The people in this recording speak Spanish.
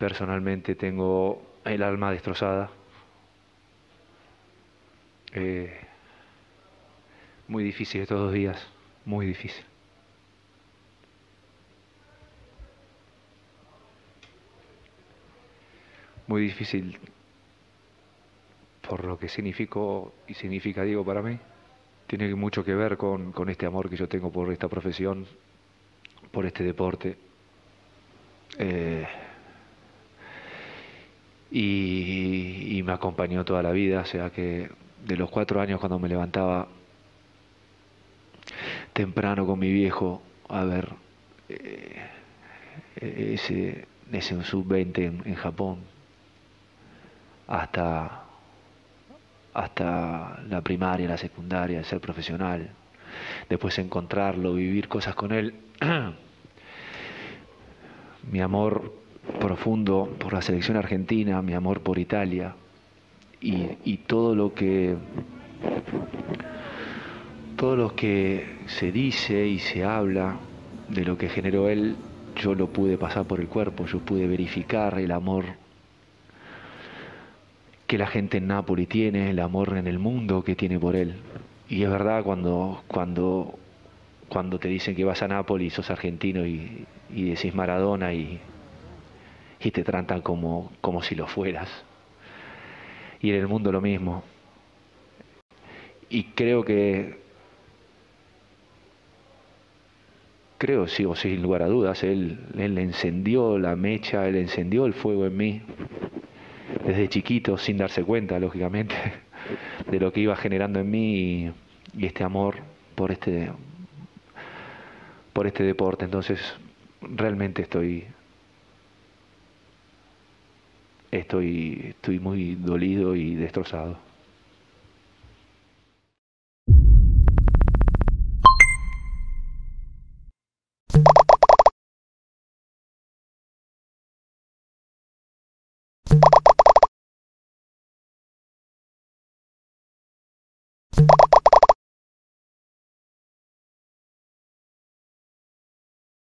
Personalmente tengo el alma destrozada. Eh, Muy difícil estos 2 días, muy difícil. Muy difícil por lo que significó y significa Diego para mí. Tiene mucho que ver con este amor que yo tengo por esta profesión, por este deporte. Eh, y me acompañó toda la vida, o sea que de los 4 años cuando me levantaba temprano con mi viejo a ver eh, ese sub-20 en Japón, hasta, hasta la primaria, la secundaria, ser profesional, después encontrarlo, vivir cosas con él. Mi amor profundo por la selección argentina, mi amor por Italia y todo lo que se dice y se habla de lo que generó él, yo lo pude pasar por el cuerpo, yo pude verificar el amor que la gente en Nápoles tiene, el amor en el mundo que tiene por él. Y es verdad cuando te dicen que vas a Nápoles y sos argentino y decís Maradona y te tratan como si lo fueras. Y en el mundo lo mismo. Y creo, sigo sin lugar a dudas, él encendió la mecha, él encendió el fuego en mí desde chiquito, sin darse cuenta, lógicamente, de lo que iba generando en mí y este amor por por este deporte. Entonces, realmente estoy muy dolido y destrozado.